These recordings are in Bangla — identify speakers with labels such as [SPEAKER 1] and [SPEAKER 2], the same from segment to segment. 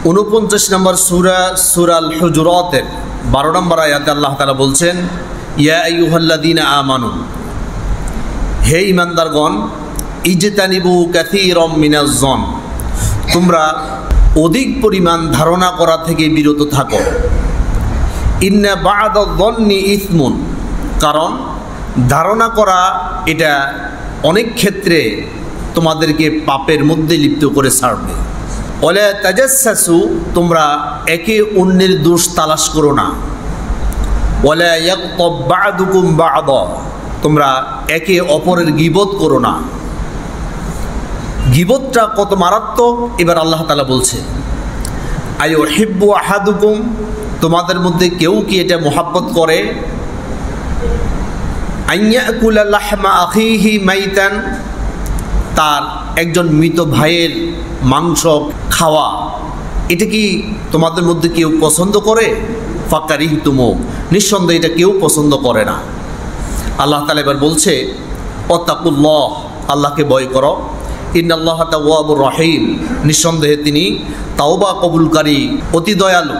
[SPEAKER 1] 49 নম্বর সূরা সূরা আল হুজুরাতের 12 নম্বর আয়াতে আল্লাহ তাআলা বলছেন, ইয়া আইয়ুহাল্লাযীনা আমানু, হে ঈমানদারগণ, ইজতানিবু কাসীরাম মিনাজ-যন, তোমরা অধিক পরিমাণ ধারণা করা থেকে বিরত থাকো। ইন্না বা'দায-যন্নি ইসমুন, কারণ ধারণা করা এটা অনেক ক্ষেত্রে তোমাদেরকে পাপের মধ্যে লিপ্ত করে ছাড়বে। ওয়ালা তাজাসসু, তোমরা একে অন্যের দোষ তালাশ করো না। ওয়ালা ইয়াগতাব বা'দুকুম বা'দা, তোমরা একে অপরের গীবত করো না। গীবতটা কত মারাত্মক এবার আল্লাহ তাআলা বলছে, আইয়ুহিব্বু আহাদুকুম, তোমাদের মধ্যে কেউ কি এটা মোহাব্বত করে, আইয়াকুলা লাহমা আখিহি মাইতান, তার একজন মৃত ভাইয়ের মাংস খাওয়া, এটা কি তোমাদের মধ্যে কেউ পছন্দ করে? ফাকারিহতুমু, নিঃসন্দেহে এটা কেউ পছন্দ করে না। আল্লাহ তাআলা এবার বলছে, ওয়াত্তাকুল্লাহ, আল্লাহকে ভয় করো, ইন্নাল্লাহা তাওয়াবুর রহিম, নিঃসন্দেহে তিনি তাওবা কবুলকারী, অতি দয়ালু।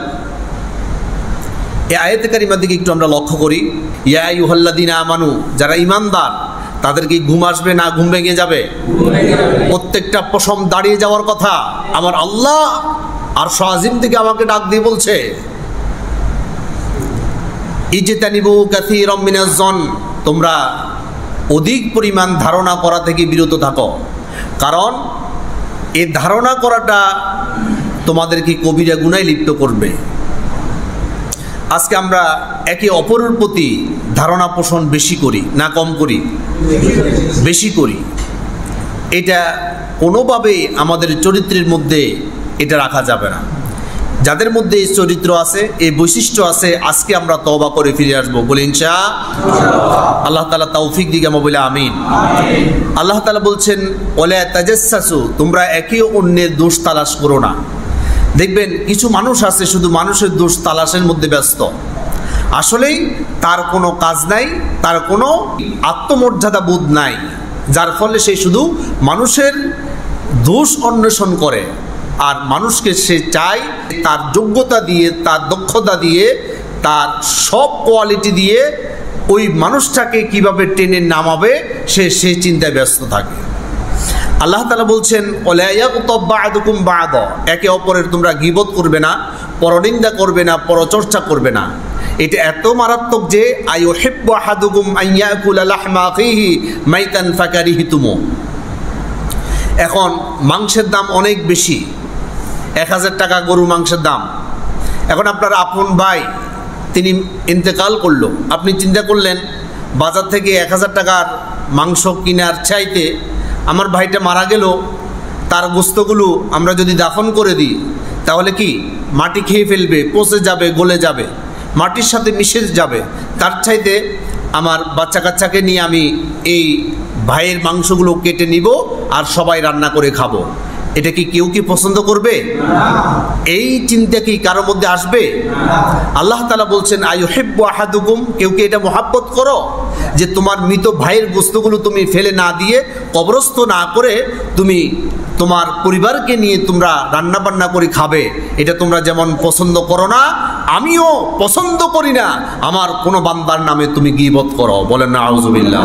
[SPEAKER 1] এই আয়াতে কারিমার দিকে একটু আমরা লক্ষ্য করি। ইয়া আইয়ুহাল্লাযীনা আমানু, যারা ঈমানদার তাদের কি ঘুম আসবে না ঘুম ভেঙে যাবে? প্রত্যেকটা পশম দাঁড়িয়ে যাওয়ার কথা। আমার আল্লাহ আরশ আজিম থেকে আমাকে ডাক দিয়ে বলছে, ইজতানিবু কাসীরাম মিনাজ-যন, তোমরা অধিক পরিমাণ ধারণা করা থেকে বিরত থাকো, কারণ এই ধারণা করাটা তোমাদেরকে কবিরা গুনাহে লিপ্ত করবে। আজকে আমরা একে অপরের প্রতি ধারণা পোষণ বেশি করি না কম করি? বেশি করি। এটা কোনোভাবেই আমাদের চরিত্রের মধ্যে এটা রাখা যাবে না। যাদের মধ্যে এই চরিত্র আছে, এই বৈশিষ্ট্য আছে, আজকে আমরা তওবা করে ফিরে আসবো, বলি ইনশাআল্লাহ। আল্লাহ তাআলা তৌফিক দিক আমরা বলি আমিন। আল্লাহ তাআলা বলছেন, ওয়ালা তাজাসসু, তোমরা একে অন্যের দোষ তালাশ করো না। দেখবেন কিছু মানুষ আছে শুধু মানুষের দোষ তালাশের মধ্যে ব্যস্ত, আসলেই তার কোনো কাজ নাই, তার কোনো আত্মমর্যাদা বোধ নাই, যার ফলে সে শুধু মানুষের দোষ অন্বেষণ করে। আর মানুষকে সে চায় তার যোগ্যতা দিয়ে, তার দক্ষতা দিয়ে, তার সব কোয়ালিটি দিয়ে ওই মানুষটাকে কিভাবে টেনে নামাবে সে চিন্তায় ব্যস্ত থাকে। আল্লাহ তাআলা বলছেন, ওয়ালা ইয়াগতাব বা'দুকুম বা'দা, একে অপরের তোমরা গীবত করবে না, পরনিন্দা করবে না, পরচর্চা করবে না। এটা এত মারাত্মক যে আইয়ুহিব্বু আহাদুকুম আইয়াকুলা লাহমা আখিহি মাইতান ফাকারিহতুমু। এখন মাংসের দাম অনেক বেশি, 1000 টাকা গরু মাংসের দাম। এখন আপনার আপন ভাই তিনি ইন্তেকাল করলো, আপনি চিন্তা করলেন বাজার থেকে 1000 টাকার মাংস কেনার চাইতে আমার ভাইটা মারা গেল, তার গোস্তগুলো আমরা যদি দাফন করে দিই তাহলে কি মাটি খেয়ে ফেলবে, পচে যাবে, গলে যাবে, মাটির সাথে মিশে যাবে। তার চাইতে আমার বাচ্চা কাচ্চাকে নিয়ে আমি এই ভাইয়ের মাংসগুলো কেটে নিব আর সবাই রান্না করে খাবো। এটা কি কেউ কি পছন্দ করবে? এই চিন্তা কি কারো মধ্যে আসবে? আল্লাহ তাআলা বলছেন, আইয়ুহিব্বু আহাদুকুম, কেউ কি এটা মহব্বত করো যে তোমার মৃত ভাইয়ের গোস্তগুলো তুমি ফেলে না দিয়ে, কবরস্থ না করে তুমি তোমার পরিবারকে নিয়ে তোমরা রান্না বান্না করে খাবে? এটা তোমরা যেমন পছন্দ করো না, আমিও পছন্দ করি না আমার কোনো বান্দার নামে তুমি গীবত করো। বলেন না আউযুবিল্লাহ।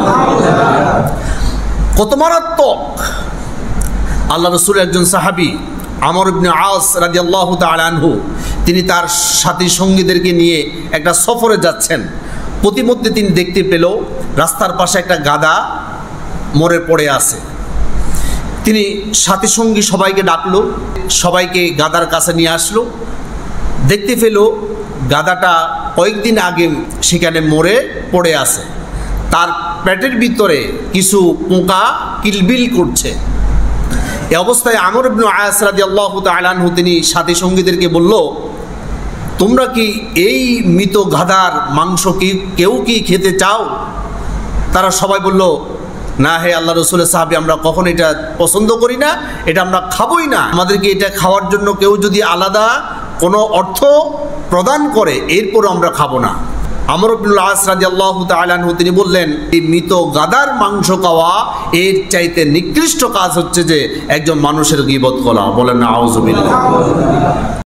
[SPEAKER 1] কত মারাত্মক! আল্লাহ রাসূলের একজন সাহাবী আমর ইবনে আস রাদিয়াল্লাহু তাআলা আনহু, তিনি তার সাথী সঙ্গীদেরকে নিয়ে একটা সফরে যাচ্ছেন। প্রতিমধ্যে তিনি দেখতে পেল রাস্তার পাশে একটা গাধা মরে পড়ে আছে। তিনি সাথী সঙ্গী সবাইকে ডাকলো, সবাইকে গাধার কাছে নিয়ে আসলো। দেখতে পেল গাধাটা কয়েকদিন আগে সেখানে মরে পড়ে আছে, তার পেটের ভিতরে কিছু পোকা কিলবিল করছে। এই অবস্থায় আমর ইবনে আস রাদিয়াল্লাহু তাআলা আনহু তিনি সাথী সঙ্গীদেরকে বলল, তোমরা কি এই মৃত গাধার মাংস কি কেউ কি খেতে চাও? তারা সবাই বলল, না হে আল্লাহ রাসূলের সাহাবী, আমরা কখনো এটা পছন্দ করি না, এটা আমরা খাবোই না। আমাদেরকে এটা খাওয়ার জন্য কেউ যদি আলাদা কোনো অর্থ প্রদান করে এরপর আমরা খাবো না। আমর ইবনে আস রাদিয়াল্লাহু তাআলা আনহু তিনি বললেন, এই মৃত গাধার মাংস খাওয়া এর চাইতে নিকৃষ্ট কাজ হচ্ছে যে একজন মানুষের গীবত করা। বলেন না আউযুবিল্লাহ।